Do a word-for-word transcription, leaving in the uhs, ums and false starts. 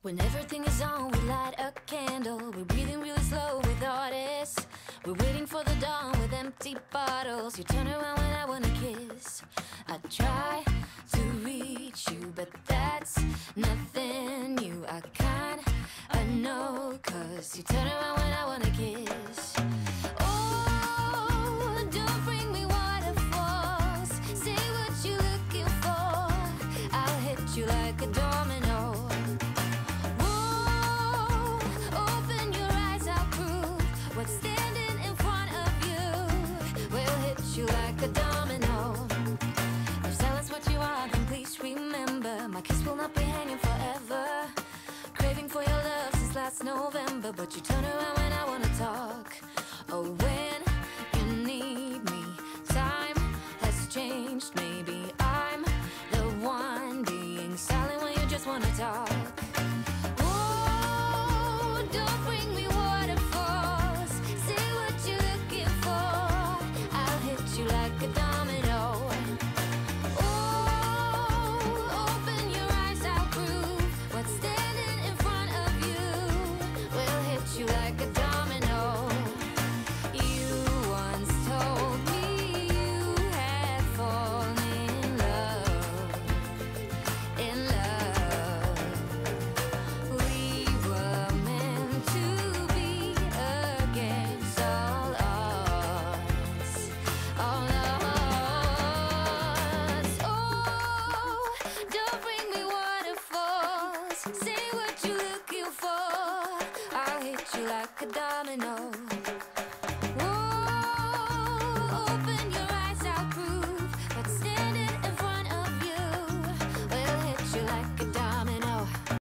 When everything is on, we light a candle. We're breathing really slow with artists. We're waiting for the dawn with empty bottles. You turn around when I wanna kiss. I try to reach you, but that's nothing new. I kinda know, cause you turn around when I wanna kiss.